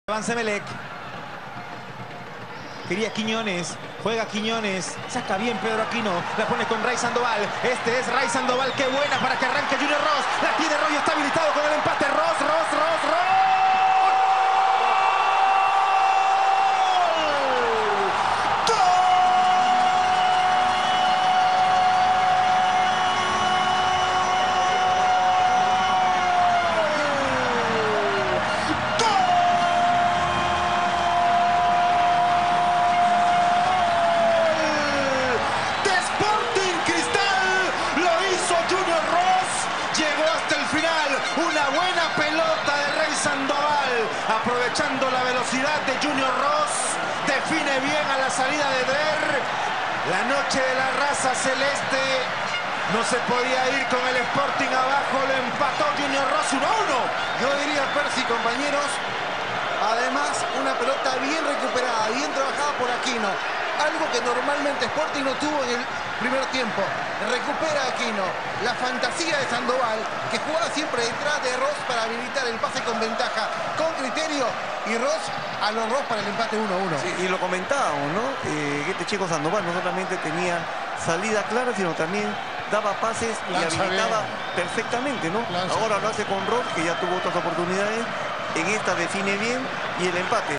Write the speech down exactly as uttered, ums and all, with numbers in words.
Avance Melec. Quería Quiñones. Juega Quiñones. Saca bien Pedro Aquino. La pone con Ray Sandoval. Este es Ray Sandoval. Qué buena para que arranque Junior Ross. La tiene Roy. Está habilitado con el empate. Ross, Ross, Ross, Ross. Una buena pelota de Ray Sandoval, aprovechando la velocidad de Junior Ross, define bien a la salida de Drer. La noche de la raza celeste no se podía ir con el Sporting abajo, lo empató Junior Ross uno a uno. Yo diría, Percy, compañeros, además una pelota bien recuperada, bien trabajada por Aquino, algo que normalmente Sporting no tuvo en el primer tiempo. Recupera Aquino, la fantasía de Sandoval, que jugaba siempre detrás de Ross para habilitar el pase con ventaja, con criterio, y Ross a los Ross para el empate uno a uno. Sí, y lo comentábamos, ¿no? Eh, este chico Sandoval no solamente tenía salida clara, sino también daba pases y Lanza habilitaba bien. perfectamente, ¿no? Lanza Ahora bien. lo hace con Ross, que ya tuvo otras oportunidades. En esta define bien y el empate.